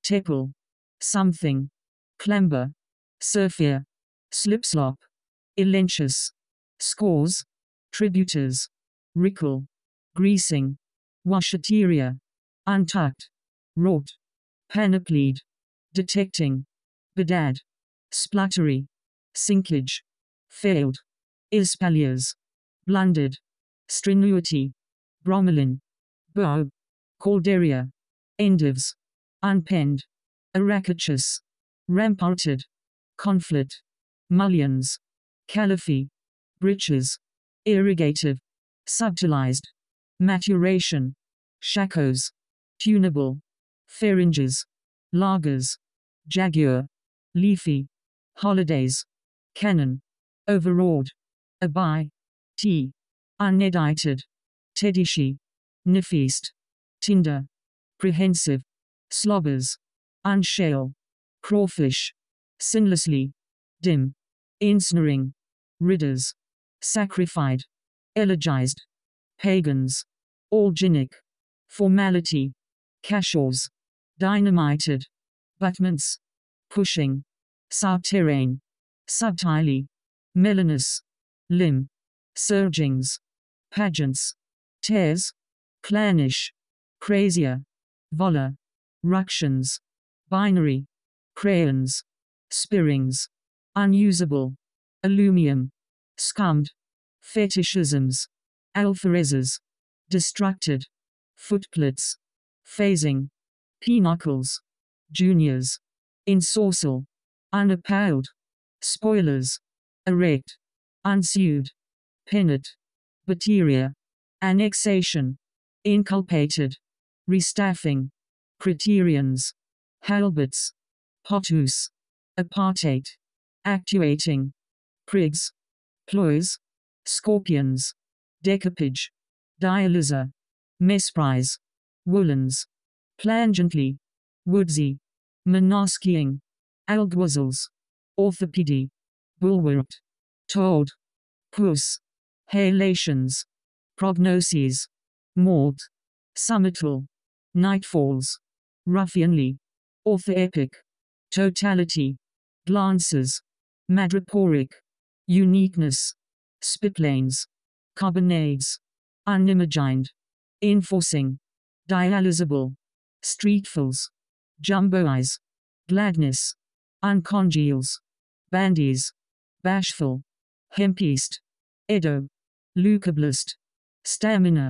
tipple, something, clamber, surfear, slipslop, elentious, scores, tributers, rickle, greasing, washateria, untucked, wrought, panoplied, detecting, bedad, spluttery, sinkage, failed, espaliers, blundered, strenuity, bromelain, bow, calderia, endives, unpenned, arachachus, ramparted, conflit, mullions, caliphie, breeches, irrigative, subtilized, maturation, shakos, tunable, pharynges, lagers, jaguar, leafy, holidays, canon, overawed, abai, tea, unedited, tedishi, nefeast, tinder, prehensive, slobbers, unshale, crawfish, sinlessly, dim, ensnaring, ridders, sacrificed, elegized, pagans, alginic, formality, cashors, dynamited, buttments, pushing, souterrain, subtilely, melanous, limb, surgings, pageants, tears, clannish, crazier, vola, ructions, binary, crayons, spirings, unusable, allumium, scummed, fetishisms, alpharezes, destructed, footplits, phasing, pinnacles, juniors, insourcel, unappalled, spoilers, erect, unsued, pennant, bateria, annexation, inculpated, restaffing, criterions, halberts, potus, apartheid, actuating, prigs, ploys, scorpions, decapage, dialyzer, mesprise, woolens, plangently, woodsy, monoskying, alguazils, orthopedy, bulwarked, told, puss, halations, prognoses, maud, summital, nightfalls, ruffianly, orthoepic, totality, glances, madreporic, uniqueness, spitlanes, carbonades, unimagined, enforcing, dialysable, streetfuls, jumboize, gladness, uncongeals, bandies, bashful, hempeast, edo, lucublist, stamina,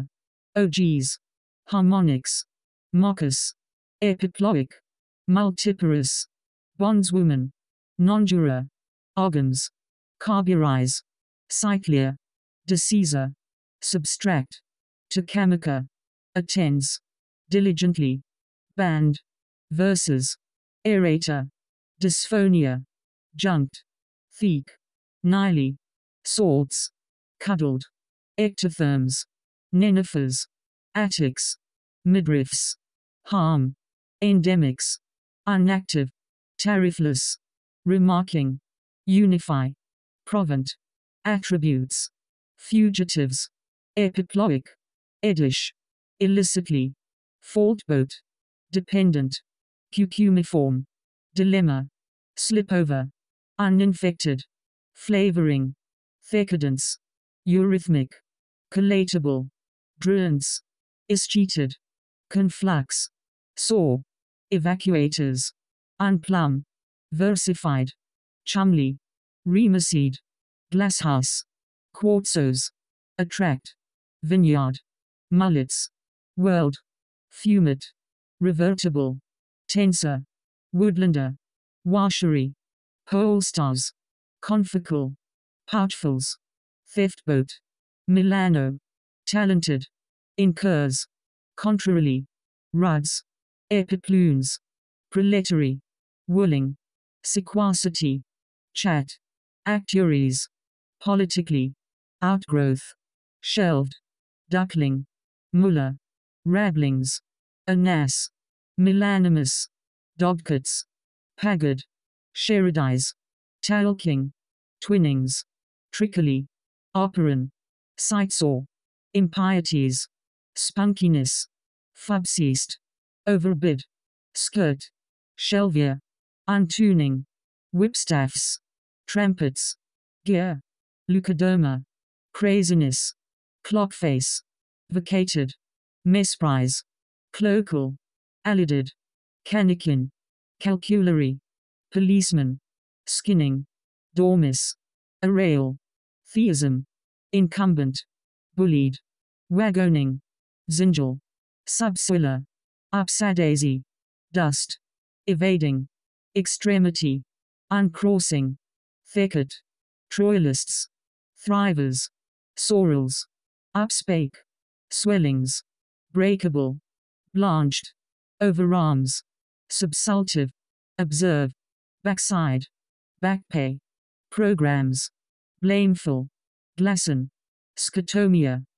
OGs, harmonics, moccus, epiploic, multiparous, bondswoman, nondura, organs, carburize, cyclia, deceizer, substract, tocamica, attends, diligently, band, verses, aerator, dysphonia, junked, theek, nily, swords, cuddled, ectotherms, nenifers, attics, midriffs, harm, endemics, unactive, tariffless, remarking, unify, provant, attributes, fugitives, epiploic, edish, illicitly, faultboat, dependent, cucumiform, dilemma, slipover, uninfected, flavoring, decadence, eurythmic, collatable, druence, escheated, conflux, saw, evacuators, unplumb, versified, chumley, remeseed, glasshouse, quartzos, attract, vineyard, mullets, world, fumate, revertible, tensor, woodlander, washery, polestars, confical, pouchfuls, theftboat, Milano, talented, incurs, contrarily, ruds, epiplunes, proletary, wooling, sequacity, chat, actuaries, politically, outgrowth, shelved, duckling, muller, rabblings, anas, milanimus, dogcats, paggard, sheradize, talking, twinnings, trickily, operan, sightsaw, impieties, spunkiness, fubseast, overbid, skirt, shelvia, untuning, whipstaffs, trumpets, gear, leukodoma, craziness, clockface, vacated, mesprise, cloacal, alided, canikin, calculary, policeman, skinning, dormice, arrayal, theism, incumbent, bullied, wagoning, zingle, subsoiler, upsadaisy, dust, evading, extremity, uncrossing, thicket, troilists, thrivers, sorrels, upspake, swellings, breakable, blanched, overarms, subsultive, observe, backside, backpay, programs, blameful, glasson, scotomia,